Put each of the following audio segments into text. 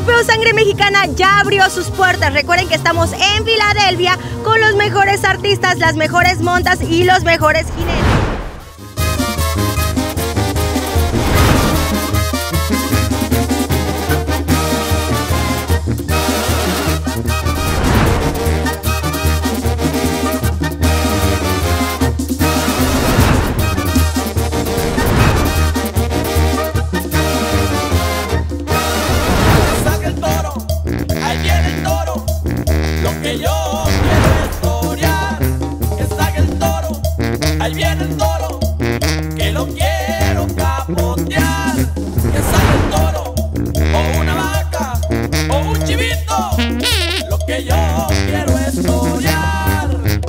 Jaripeo Sangre Mexicana ya abrió sus puertas. Recuerden que estamos en Filadelfia con los mejores artistas, las mejores montas y los mejores jinetes. Ahí viene el toro, que lo quiero capotear. Que salga el toro, o una vaca, o un chivito. Lo que yo quiero es torear.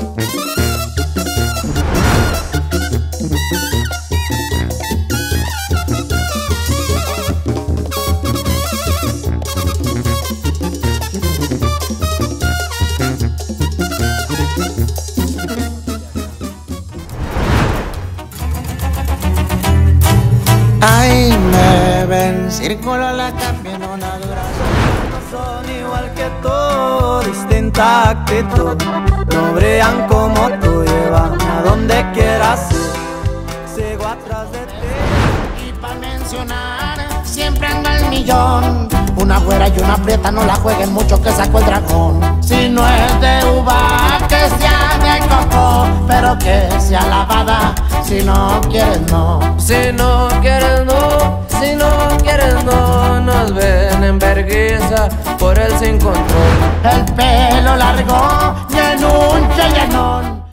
Ay, me ven, círculo la cambian una duración. No son igual que tú, distinta actitud. No brillan como tú, llévame a donde quieras ir. Sigo atrás de ti. Y para mencionar, siempre anda el millón. Una güera y una prieta, no la jueguen mucho que sacó el dragón. Si no es de uva, que sea de coco, pero que sea lavada. Si no quieres, no. Si no quieres, no. Si no quieres, no. Nos ven en vergüenza por el sin control. El pelo largo y en un chellenón.